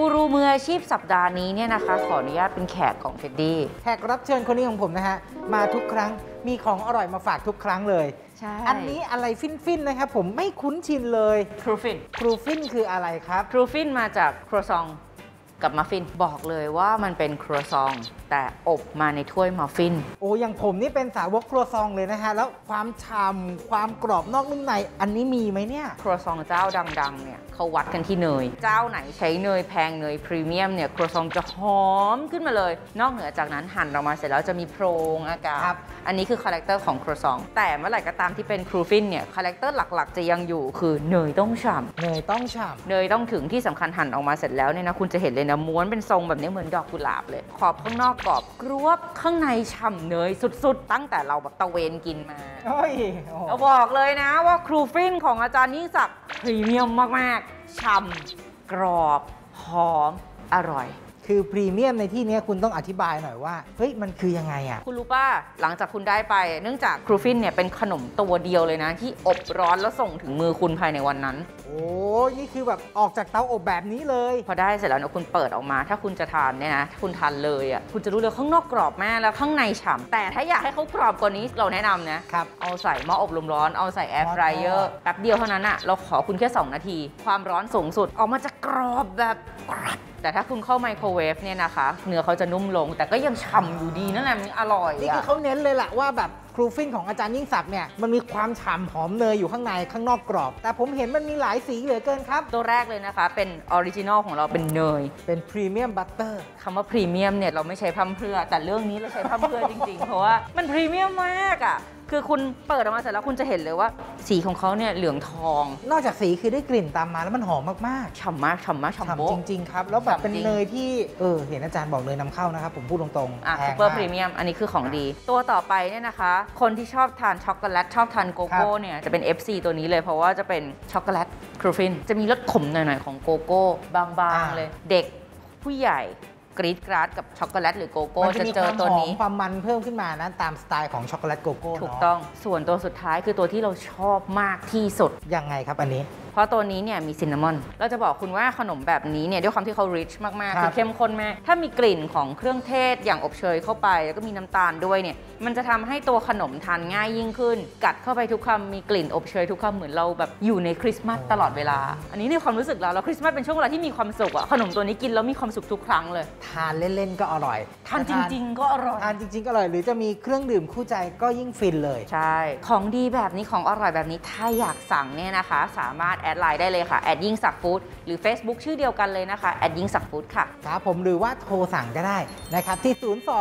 รูมืออาชีพสัปดาห์นี้เนี่ยนะคะขออนุญาตเป็นแขกของเฟดดี้แขกรับเชิญคนนี้ของผมนะฮะมาทุกครั้งมีของอร่อยมาฝากทุกครั้งเลยใช่อันนี้อะไรฟินๆนะครับผมไม่คุ้นชินเลยครูฟินคืออะไรครับครูฟินมาจากครัวซองกับมัฟฟินบอกเลยว่ามันเป็นครัวซองแต่อบมาในถ้วยมัฟฟินโอ้อย่างผมนี่เป็นสาวกครัวซองเลยนะฮะแล้วความฉ่ำความกรอบนอกนุ่มในอันนี้มีไหมเนี่ยครัวซองเจ้าดังๆเนี่ยเขาวัดกันที่เนยเจ้าไหนใช้เนยแพงเนยพรีเมียมเนี่ยครัวซองจะหอมขึ้นมาเลยนอกเหนือจากนั้นหั่นออกมาเสร็จแล้วจะมีโพรงอากาศอันนี้คือคาแรคเตอร์ของครัวซองแต่เมื่อไหร่ก็ตามที่เป็นครูฟินเนี่ยคาแรคเตอร์หลักๆจะยังอยู่คือเนยต้องฉ่ำเนยต้องฉ่ำเนยต้องถึงที่สำคัญหั่นออกมาเสร็จแล้วเนี่ยนะคุณจะเห็นเลยนะม้วนเป็นทรงแบบนี้เหมือนดอกกุหลาบเลยขอบข้างนอกกรอบกรวบข้างในฉ่ำเนยสุดๆตั้งแต่เราแบบตะเวนกินมาเราบอกเลยนะว่าครูฟินของอาจารย์ยิ่งศักดิ์พรีเมียมมากๆฉ่ำกรอบหอมอร่อยคือพรีเมียมในที่นี้คุณต้องอธิบายหน่อยว่าเฮ้ยมันคือยังไงอ่ะคุณรู้ป่ะหลังจากคุณได้ไปเนื่องจากครูฟินเนี่ยเป็นขนมตัวเดียวเลยนะที่อบร้อนแล้วส่งถึงมือคุณภายในวันนั้นโอ้นี่คือแบบออกจากเตาอบแบบนี้เลยพอได้เสร็จแล้วเนี่ยคุณเปิดออกมาถ้าคุณจะทานเนี่ยนะถ้าคุณทานเลยอ่ะคุณจะรู้เลยข้างนอกกรอบมากแล้วข้างในฉ่ำแต่ถ้าอยากให้เขากรอบกว่านี้เราแนะนำนะครับเอาใส่หม้ออบลมร้อนเอาใส่แอร์ฟรายเออร์แป๊บเดียวเท่านั้นอ่ะเราขอคุณแค่2 นาทีความร้อนสูงสุดออกมาจะกรอบแบบแต่ถ้าคุณเข้าไมโครเวฟเนี่ยนะคะเนื้อเขาจะนุ่มลงแต่ก็ยังฉ่ำอยู่ดีนั่นแหละมันอร่อยนี่คือเขาเน้นเลยแหละว่าแบบครูฟินของอาจารย์ยิ่งศักดิ์เนี่ยมันมีความฉ่ำหอมเนยอยู่ข้างในข้างนอกกรอบแต่ผมเห็นมันมีหลายสีเหลือเกินครับตัวแรกเลยนะคะเป็นออริจินอลของเราเป็นเนยเป็นพรีเมียมบัตเตอร์คำว่าพรีเมียมเนี่ยเราไม่ใช้พร่ำเพรื่อแต่เรื่องนี้เราใช้พร่ำเพรื่อจริงๆเพราะว่ามันพรีเมียมมากอ่ะคือคุณเปิดออกมาเสร็จแล้วคุณจะเห็นเลยว่าสีของเขาเนี่ยเหลืองทองนอกจากสีคือได้กลิ่นตามมาแล้วมันหอมมากๆฉ่ำมากฉ่ำมากฉ่ำโบ๊ะจริงๆครับแล้วแบบเป็นเนยที่เห็นอาจารย์บอกเนยนำเข้านะครับผมพูดตรงๆซูเปอร์พรีเมียมอันนี้คือของดีตัวต่อไปเนี่ยนะคะคนที่ชอบทานช็อกโกแลตชอบทานโกโก้เนี่ยจะเป็น FC ตัวนี้เลยเพราะว่าจะเป็นช็อกโกแลตครูฟินจะมีรสขมหน่อยๆของโกโก้บางๆเลยเด็กผู้ใหญ่กรีดกราดกับช็อกโกแลตหรือโกโก้จะเจอตัวนี้ความมันเพิ่มขึ้นมานะตามสไตล์ของช็อกโกแลตโกโก้ถูกต้องส่วนตัวสุดท้ายคือตัวที่เราชอบมากที่สุดยังไงครับอันนี้เพราะตัวนี้เนี่ยมีซินนามอนเราจะบอกคุณว่าขนมแบบนี้เนี่ยด้วยความที่เขา rich มากๆคือเข้มข้นมากถ้ามีกลิ่นของเครื่องเทศอย่างอบเชยเข้าไปแล้วก็มีน้ำตาลด้วยเนี่ยมันจะทำให้ตัวขนมทานง่ายยิ่งขึ้นกัดเข้าไปทุกคำมีกลิ่นอบเชยทุกคำเหมือนเราแบบอยู่ในคริสต์มาสตลอดเวลาอันนี้ในความรู้สึกเราแล้วคริสต์มาสเป็นช่วงเวลาที่มีความสุขอะขนมตัวนี้กินแล้วมีความสุขทุกครั้งเลยทานเล่นๆก็อร่อยทานจริงๆก็อร่อยทานจริงๆก็อร่อยหรือจะมีเครื่องดื่มคู่ใจก็ยิ่งฟินเลยใช่ของดีแบบนี้ของอร่อยแบบนี้ถ้าอยากสั่งเนี่ยนะคะสามารถแอดไลน์ได้เลยค่ะแอดยิ่งศักดิ์ฟู้ดหรือ Facebook ชื่อเดียวกันเลยนะคะแอดยิ่งศักดิ์ฟู้ดค่ะครับผมหรือว่าโทรสั่งก็ได้นะครับที่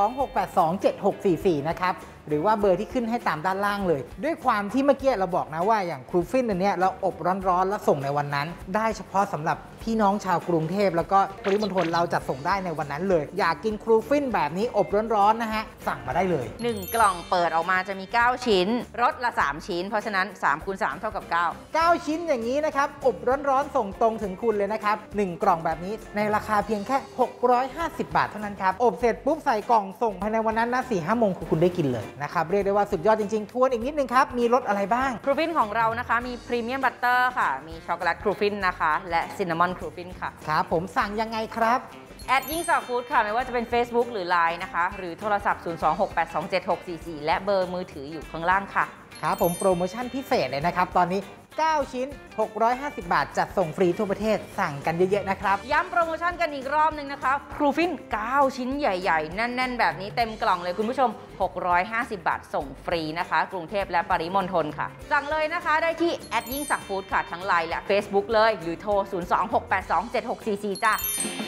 026827644นะครับหรือว่าเบอร์ที่ขึ้นให้ตามด้านล่างเลยด้วยความที่เมื่อกี้เราบอกนะว่าอย่างครูฟินอันเนี้ยเราอบร้อนๆแล้วส่งในวันนั้นได้เฉพาะสำหรับพี่น้องชาวกรุงเทพแล้วก็ปริมณฑลเราจัดส่งได้ในวันนั้นเลยอยากกินครูฟินแบบนี้อบร้อนๆนะฮะสั่งมาได้เลย 1กล่องเปิดออกมาจะมี9ชิ้นรสละ3ชิ้นเพราะฉะนั้น3คูณ3เท่ากับ9 ชิ้นอย่างนี้นะครับอบร้อนๆส่งตรงถึงคุณเลยนะครับ1กล่องแบบนี้ในราคาเพียงแค่650 บาทเท่านั้นครับอบเสร็จปุ๊บใส่กล่องส่งภายในวันนั้นนะ 4-5 โมงคุณได้กินเลยนะครับเรียกได้ว่าสุดยอดจริงๆทวนอีกนิดนึงครับมีรสอะไรบ้างครูฟินของเรานะคะมีพรีเมียมบัตเตอร์ค่ะมีช็อกโกแลตครูฟินนะคะและซินนามอนครูฟินค่ะครับผมสั่งยังไงครับแอดยิ่งศักดิ์ฟู้ดค่ะไม่ว่าจะเป็น Facebook หรือ Line นะคะหรือโทรศัพท์026827644และเบอร์มือถืออยู่ข้างล่างค่ะครับผมโปรโมชั่นพิเศษเลยนะครับตอนนี้9ชิ้น650 บาทจัดส่งฟรีทั่วประเทศสั่งกันเยอะๆนะครับย้ำโปรโมชั่นกันอีกรอบนึงนะคะครูฟิน9ชิ้นใหญ่ๆแน่นๆแบบนี้เต็มกล่องเลยคุณผู้ชม650 บาทส่งฟรีนะคะกรุงเทพและปริมณฑลค่ะสั่งเลยนะคะได้ที่แอดยิ่งศักดิ์ฟู้ดค่ะทั้ง Line และ Facebook เลยหรือโทร026827644จ้า